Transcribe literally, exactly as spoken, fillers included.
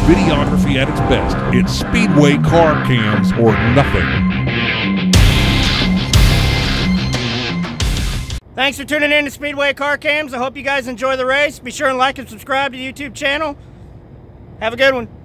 videography at its best. It's Speedway car cams or nothing. Thanks for tuning in to Speedway Car Cams. I hope you guys enjoy the race. Be sure and like and subscribe to the YouTube channel. Have a good one.